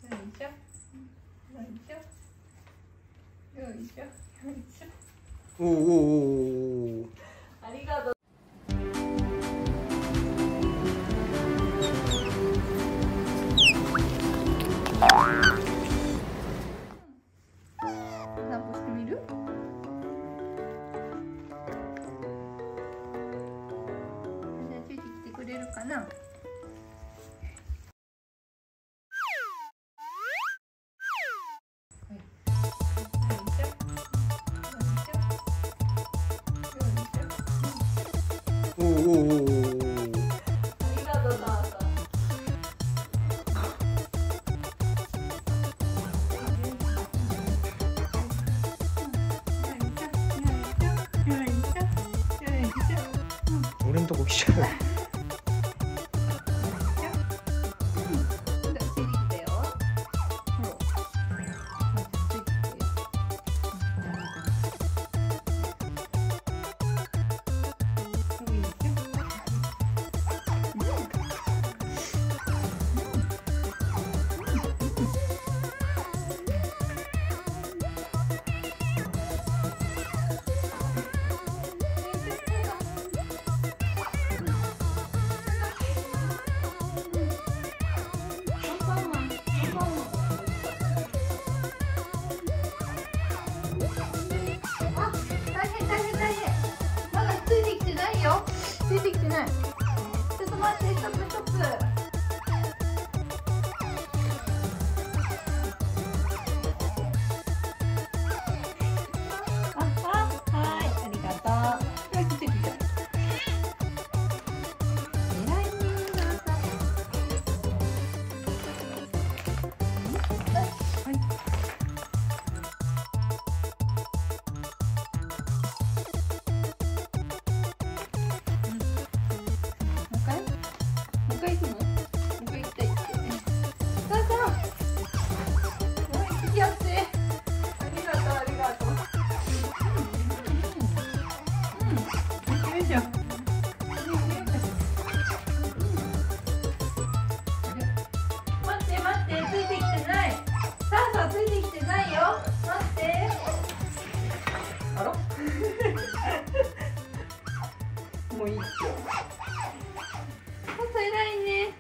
おおおお。 ありがとう。 散歩してみる？じゃあついてきてくれるかな？ おおおお。 ありがとう、ターさん。 俺んとこ来ちゃう。 ついてきてない。ちょっと待って、ストップストップ。はい、ありがとう。はい、来て来て。偉いね、はい。もう一回行くの？もう一回行きたいって。さあさあ。もう一回やって。 ありがとう、ありがとう。 よいしょ。待って待って、ついてきてない。さあさあ、ついてきてないよ。待って。 あらもういいって。さあさあ、偉いね。